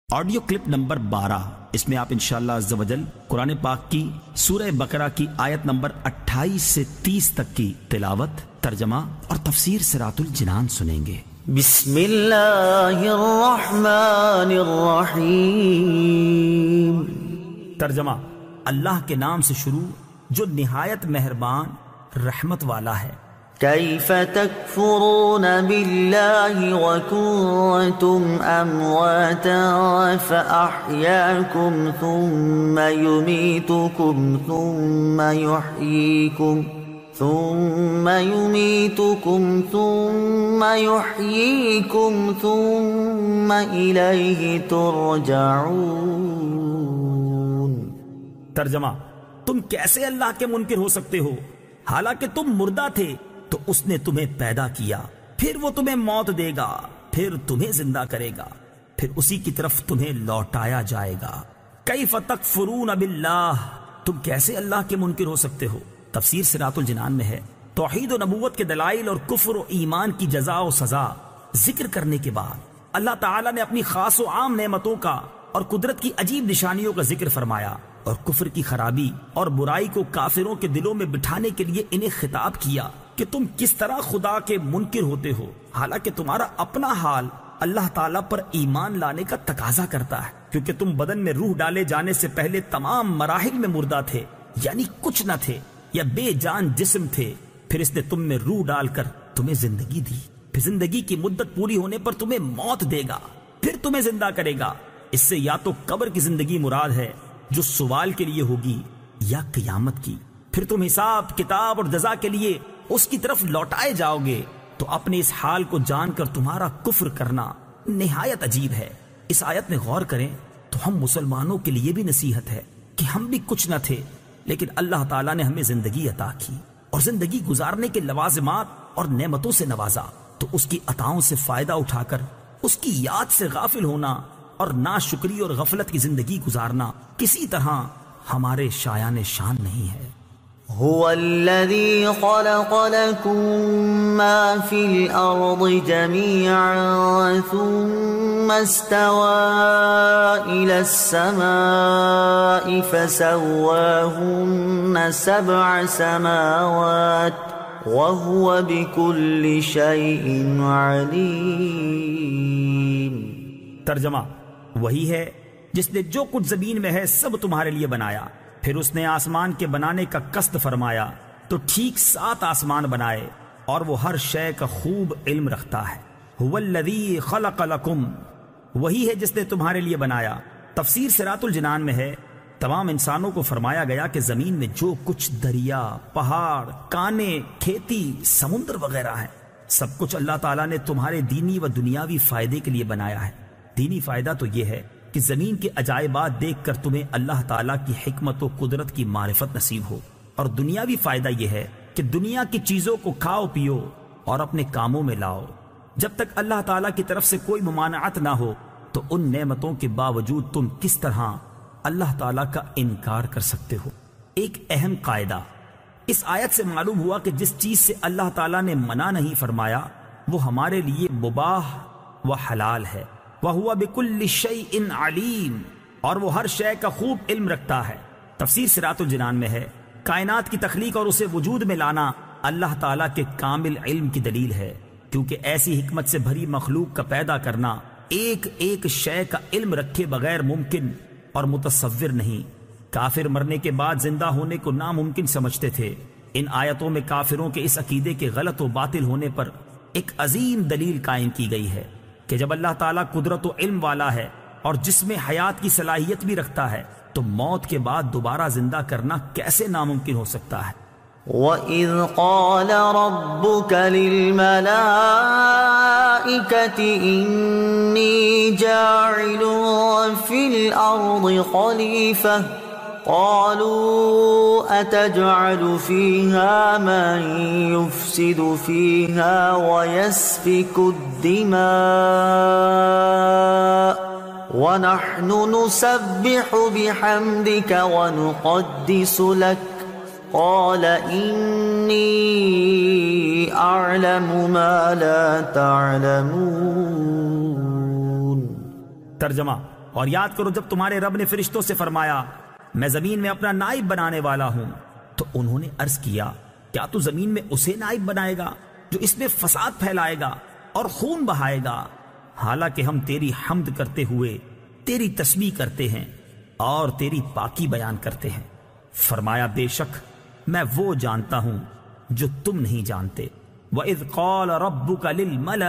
Audio clip number 12، اس میں آپ انشاءاللہ عز و جل قرآن پاک کی سورہ بقرہ کی آیت نمبر 28 سے 30 تک کی تلاوت، ترجمہ اور تفسیر صراط الجنان سنیں گے۔ بسم اللہ الرحمن الرحیم۔ ترجمہ: اللہ کے نام سے شروع جو نہایت مہربان رحمت والا ہے۔ کیف تکفرون باللہ وکنتم امواتا فاحیاکم ثم یمیتکم ثم یحییکم ثم یحییکم ثم الیہ ترجعون۔ ترجمہ: تم کیسے اللہ کے منکر ہو سکتے ہو؟ حالانکہ تم مردہ تھے تو اس نے تمہیں پیدا کیا، پھر وہ تمہیں موت دے گا، پھر تمہیں زندہ کرے گا، پھر اسی کی طرف تمہیں لوٹایا جائے گا۔ کیف تکفرون باللہ، تم کیسے اللہ کے منکر ہو سکتے ہو؟ تفسیر صراط الجنان میں ہے، توحید و نبوت کے دلائل اور کفر و ایمان کی جزا و سزا ذکر کرنے کے بعد اللہ تعالیٰ نے اپنی خاص و عام نعمتوں کا اور قدرت کی عجیب نشانیوں کا ذکر فرمایا اور کفر کی خرابی اور برائی کو کافروں کے دلوں میں بٹھانے کے لیے انہیں خطاب کیا کہ تم کس طرح خدا کے منکر ہوتے ہو، حالانکہ تمہارا اپنا حال اللہ تعالیٰ پر ایمان لانے کا تقاضا کرتا ہے، کیونکہ تم بدن میں روح ڈالے جانے سے پہلے تمام مراحل میں مردہ تھے، یعنی کچھ نہ تھے یا بے جان جسم تھے، پھر اس نے تم میں روح ڈال کر تمہیں زندگی دی، پھر زندگی کی مدت پوری ہونے پر تمہیں موت دے گا، پھر تمہیں زندہ کرے گا۔ اس سے یا تو قبر کی زندگی مراد ہے جو سوال کے لیے ہوگی، یا قیامت کی، پھر تم حساب کتاب اور جزا کے لیے اس کی طرف لوٹائے جاؤ گے۔ تو اپنے اس حال کو جان کر تمہارا کفر کرنا نہایت عجیب ہے۔ اس آیت میں غور کریں تو ہم مسلمانوں کے لیے بھی نصیحت ہے کہ ہم بھی کچھ نہ تھے، لیکن اللہ تعالیٰ نے ہمیں زندگی عطا کی اور زندگی گزارنے کے لوازمات اور نعمتوں سے نوازا، تو اس کی عطاؤں سے فائدہ اٹھا کر اس کی یاد سے غافل ہونا اور ناشکری اور غفلت کی زندگی گزارنا کسی طرح ہمارے شایان شان نہیں ہے۔ هو الذي خلق لكم ما في الأرض جميعا ثم استوى إلى السماء فسواهن 7 سماوات وهو بكل شيء عليم۔ ترجمہ: وہی ہے جس نے جو کچھ زمین میں ہے سب تمہارے لیے بنایا، پھر اس نے آسمان کے بنانے کا قصد فرمایا تو ٹھیک 7 آسمان بنائے، اور وہ ہر شے کا خوب علم رکھتا ہے۔ هو الذی خلق لکم، وہی ہے جس نے تمہارے لیے بنایا۔ تفسیر صراط الجنان میں ہے، تمام انسانوں کو فرمایا گیا کہ زمین میں جو کچھ دریا، پہاڑ، کانے، کھیتی، سمندر وغیرہ ہے، سب کچھ اللہ تعالیٰ نے تمہارے دینی و دنیاوی فائدے کے لیے بنایا ہے۔ دینی فائدہ تو یہ ہے کہ زمین کے عجائبات دیکھ کر تمہیں اللہ تعالیٰ کی حکمت و قدرت کی معرفت نصیب ہو، اور دنیاوی فائدہ یہ ہے کہ دنیا کی چیزوں کو کھاؤ پیو اور اپنے کاموں میں لاؤ۔ جب تک اللہ تعالیٰ کی طرف سے کوئی ممانعت نہ ہو تو ان نعمتوں کے باوجود تم کس طرح اللہ تعالیٰ کا انکار کر سکتے ہو؟ ایک اہم قاعدہ اس آیت سے معلوم ہوا کہ جس چیز سے اللہ تعالیٰ نے منع نہیں فرمایا وہ ہمارے لیے مباح و حلال ہے۔ وَهُوَ بِكُلِّ شَيْءٍ عَلِيمٌ، اور وہ ہر شے کا خوب علم رکھتا ہے۔ تفسیر صراط الجنان میں ہے، کائنات کی تخلیق اور اسے وجود میں لانا اللہ تعالیٰ کے کامل علم کی دلیل ہے، کیونکہ ایسی حکمت سے بھری مخلوق کا پیدا کرنا ایک ایک شے کا علم رکھے بغیر ممکن اور متصور نہیں۔ کافر مرنے کے بعد زندہ ہونے کو ناممکن سمجھتے تھے۔ ان آیتوں میں کافروں کے اس عقیدے کے غلط و باطل ہونے پر ایک عظیم دلیل قائم کی گئی ہے کہ جب اللہ تعالیٰ قدرت و علم والا ہے اور جسم حیات کی صلاحیت بھی رکھتا ہے تو موت کے بعد دوبارہ زندہ کرنا کیسے ناممکن ہو سکتا ہے؟ وَإِذْ قَالَ رَبُّكَ لِلْمَلَائِكَةِ إِنِّي جَاعِلٌ فِي الْأَرْضِ خَلِيفَةً قَالُوا أَتَجْعَلُ فِيهَا مَن يُفْسِدُ فِيهَا وَيَسْفِكُ الدِّمَاءَ وَنَحْنُ نُسَبِّحُ بِحَمْدِكَ وَنُقَدِّسُ لَكَ قال انی اعلم ما لا تعلمون۔ ترجمہ: اور یاد کرو جب تمہارے رب نے فرشتوں سے فرمایا میں زمین میں اپنا نائب بنانے والا ہوں، تو انہوں نے عرض کیا کیا تو زمین میں اسے نائب بنائے گا جو اس میں فساد پھیلائے گا اور خون بہائے گا، حالانکہ ہم تیری حمد کرتے ہوئے تیری تسبیح کرتے ہیں اور تیری پاکی بیان کرتے ہیں۔ فرمایا بے شک میں وہ جانتا ہوں جو تم نہیں جانتے۔ وَإِذْ قَالَ رَبُّكَ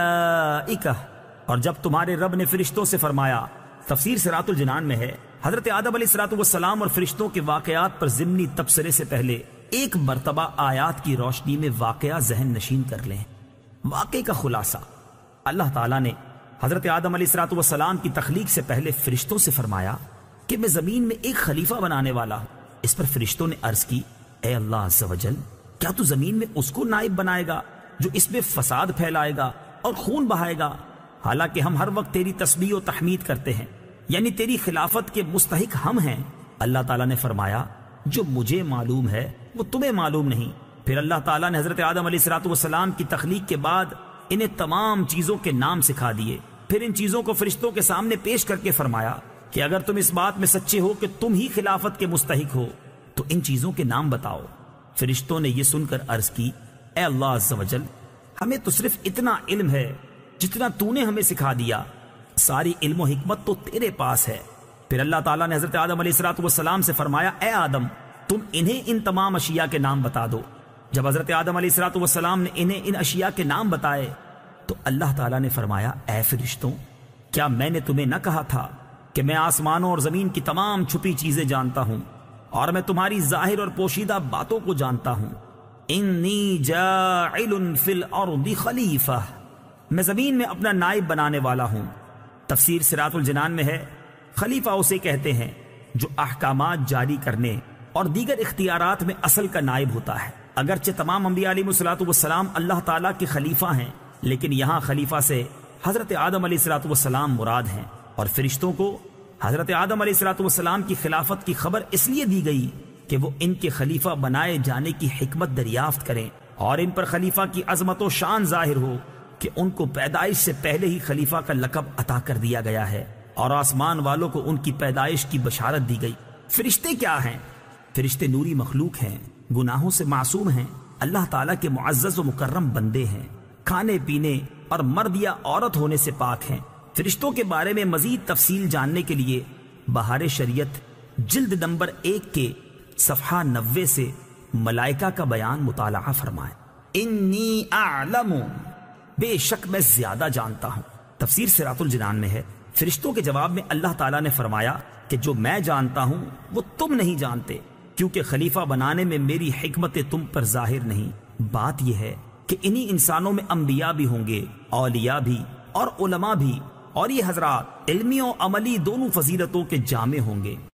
لِلْمَلَائِكَةِ، اور جب تمہارے رب نے فرشتوں سے فرمایا، تفسیر صراط الجنان میں ہے حضرت آدم علیہ السلام اور فرشتوں کے واقعات پر ضمنی تبصرے سے پہلے ایک مرتبہ آیات کی روشنی میں واقعہ ذہن نشین کر لیں۔ واقعے کا خلاصہ، اللہ تعالیٰ نے حضرت آدم علیہ السلام کی تخلیق سے پہلے فرشتوں سے فرمایا کہ میں زمین میں ایک خلیفہ بنانے والا ہوں۔ اس پر فرشتوں نے عرض کی اے اللہ عز و جل، کیا تو زمین میں اس کو نائب بنائے گا جو اس میں فساد پھیلائے گا اور خون بہائے گا، حالانکہ ہم ہر وقت تیری تسبیح و تحمید کرتے ہیں، یعنی تیری خلافت کے مستحق ہم ہیں۔ اللہ تعالیٰ نے فرمایا جو مجھے معلوم ہے وہ تمہیں معلوم نہیں۔ پھر اللہ تعالیٰ نے حضرت آدم علیہ السلام کی تخلیق کے بعد انہیں تمام چیزوں کے نام سکھا دیے، پھر ان چیزوں کو فرشتوں کے سامنے پیش کر کے فرمایا کہ اگر تم اس بات میں سچے ہو کہ تم ہی خلافت کے مستحق ہو تو ان چیزوں کے نام بتاؤ۔ فرشتوں نے یہ سن کر عرض کی اے اللہ عز و جل، ہمیں تو صرف اتنا علم ہے جتنا تو نے ہمیں سکھا دیا، ساری علم و حکمت تو تیرے پاس ہے۔ پھر اللہ تعالیٰ نے حضرت آدم علیہ السلام سے فرمایا اے آدم، تم انہیں ان تمام اشیاء کے نام بتا دو۔ جب حضرت آدم علیہ السلام نے انہیں ان اشیاء کے نام بتائے تو اللہ تعالیٰ نے فرمایا اے فرشتوں، کیا میں نے تمہیں نہ کہا تھا کہ میں آسمانوں اور زمین کی تمام چھپی چیزیں جانتا ہوں اور میں تمہاری ظاہر اور پوشیدہ باتوں کو جانتا ہوں۔ انی جاعل فی الارض خلیفہ، میں زمین میں اپنا نائب بنانے والا ہوں۔ تفسیر صراط الجنان میں ہے خلیفہ اسے کہتے ہیں جو احکامات جاری کرنے اور دیگر اختیارات میں اصل کا نائب ہوتا ہے۔ اگرچہ تمام انبیاء علیہ السلام اللہ تعالیٰ کے خلیفہ ہیں، لیکن یہاں خلیفہ سے حضرت آدم علیہ السلام مراد ہیں، اور فرشتوں کو حضرت آدم علیہ السلام کی خلافت کی خبر اس لیے دی گئی کہ وہ ان کے خلیفہ بنائے جانے کی حکمت دریافت کریں اور ان پر خلیفہ کی عظمت و شان ظاہر ہو کہ ان کو پیدائش سے پہلے ہی خلیفہ کا لقب عطا کر دیا گیا ہے اور آسمان والوں کو ان کی پیدائش کی بشارت دی گئی۔ فرشتے کیا ہیں؟ فرشتے نوری مخلوق ہیں، گناہوں سے معصوم ہیں، اللہ تعالیٰ کے معزز و مکرم بندے ہیں، کھانے پینے اور مرد یا عورت ہونے سے پاک ہیں۔ فرشتوں کے بارے میں مزید تفصیل جاننے کے لیے بہار شریعت جلد نمبر 1 کے صفحہ 90 سے ملائکہ کا بیان مطالعہ فرمائیں۔ انی اعلم، بے شک میں زیادہ جانتا ہوں۔ تفسیر صراط الجنان میں ہے فرشتوں کے جواب میں اللہ تعالیٰ نے فرمایا کہ جو میں جانتا ہوں وہ تم نہیں جانتے، کیونکہ خلیفہ بنانے میں میری حکمت تم پر ظاہر نہیں۔ بات یہ ہے کہ انہی انسانوں میں انبیاء بھی ہوں گے، اولیاء بھی اور علماء بھی، اور یہ حضرات علمی و عملی دونوں فضیلتوں کے جامع ہوں گے۔